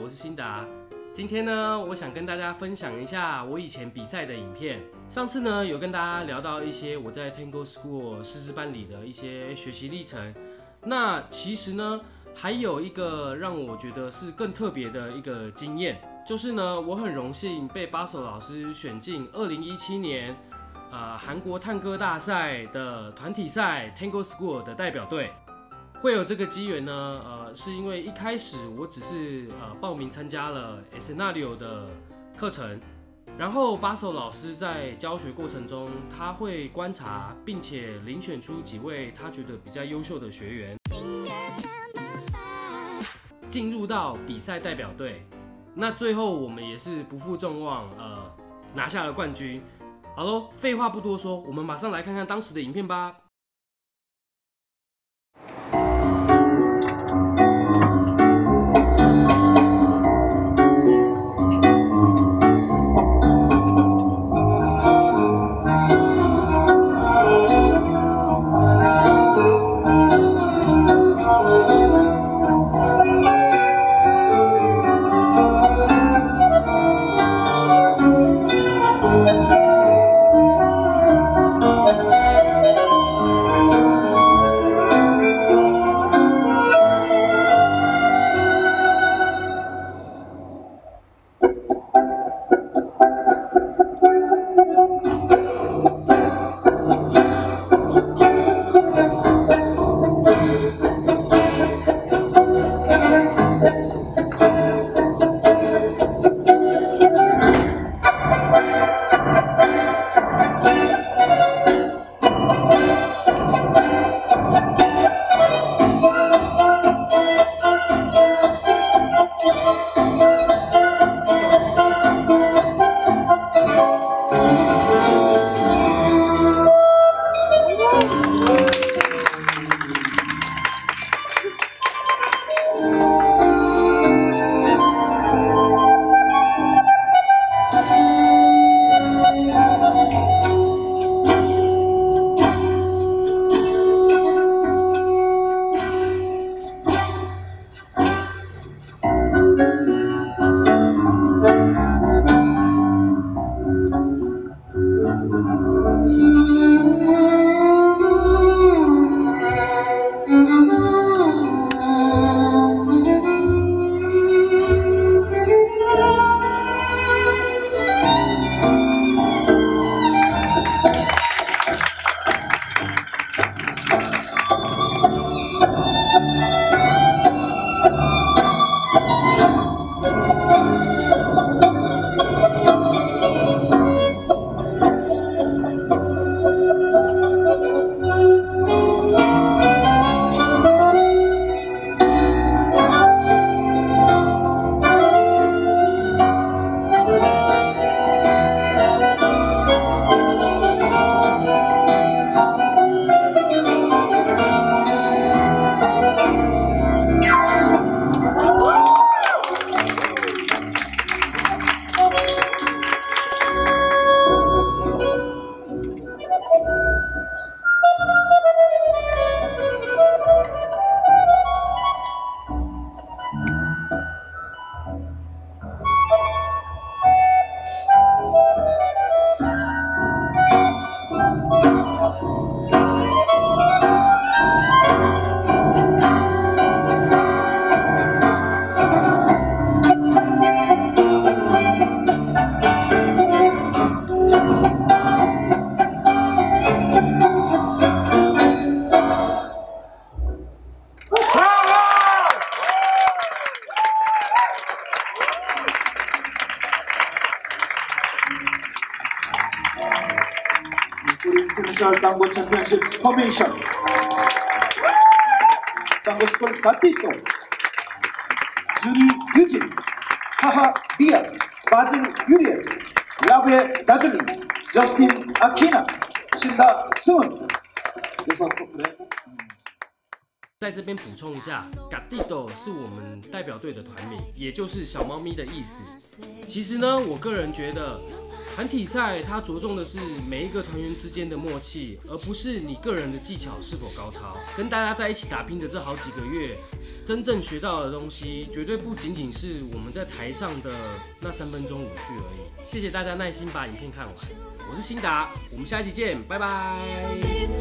我是辛达。今天呢，我想跟大家分享一下我以前比赛的影片。上次呢，有跟大家聊到一些我在 Tango School 师资班里的一些学习历程。那其实呢，还有一个让我觉得是更特别的一个经验，就是呢，我很荣幸被巴手老师选进2017年韩国探戈大赛的团体赛 Tango School 的代表队。会有这个机缘呢，是因为一开始我只是报名参加了 Escenario 的课程，然后巴手老师在教学过程中，他会观察并且遴选出几位他觉得比较优秀的学员，进入到比赛代表队。那最后我们也是不负众望，拿下了冠军。好咯，废话不多说，我们马上来看看当时的影片吧。 International Tango Championship Formation. Tango School Gatito, Julie Eugene, Haha Bia, Basil Yulian, Lave Dazzling, Justin Akina, Shinda Sun. 在这边补充一下 ，Gatito 是我们代表队的团名，也就是小猫咪的意思。其实呢，我个人觉得团体赛它着重的是每一个团员之间的默契，而不是你个人的技巧是否高超。跟大家在一起打拼的这好几个月，真正学到的东西绝对不仅仅是我们在台上的那3分钟舞序而已。谢谢大家耐心把影片看完，我是辛达，我们下一集见，拜拜。